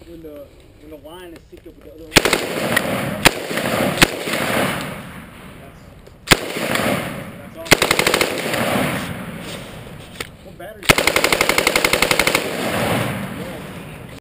when the line is synced up with the other one. That's awesome. What battery?